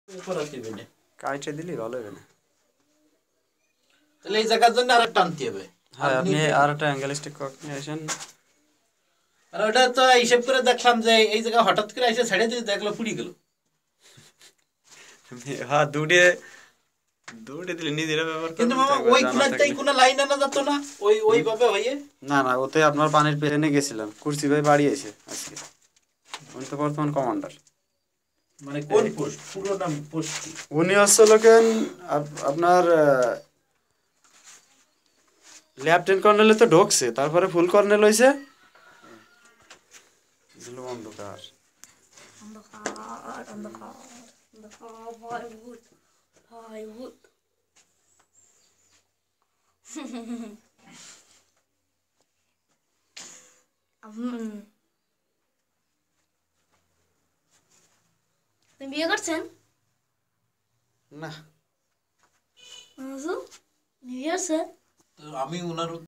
করাতে হবে না, কাইটে দিলি ভালো হবে না। তাহলে এই জায়গার জন্য আর টানতে হবে। হ্যাঁ আপনি আর একটা অ্যাঙ্গেল স্টিক নিয়ে আসেন। আর ওটা তো হিসেব করে দেখলাম যে এই জায়গা হঠাৎ করে এসে ছেড়ে দিয়ে দেখলো পুড়ি গেল। হ্যাঁ দুটে দুটে দিলে নিজেরা ব্যবহার কিন্তু করবেন তো, মামা একবার ওই জানা কুলারটাই থাকলে। কোনো লাইন আনা যেত না ওইভাবে হয়ে? না না, ওতে আপনার পানির পেছনে গেছিলাম, কুর্সি ভাই বাড়িয়েছে আজকে, উনি তো বর্তমান কমান্ডার। মানে কোন পোস্ট, পুরো নাম পোস্ট কি? উনি হচ্ছে লোকেন আপনার লেফটেন্ট কর্নেলে তো ঢোকছে, তারপরে ফুল কর্নেল হয়েছে। অন্ধকার অন্ধকার অন্ধকার অন্ধকার, ভয় ভূত ভয় ভূত। আপনি বিয়ে করছেন? না বিয়ে করছে? তো আমি ওনার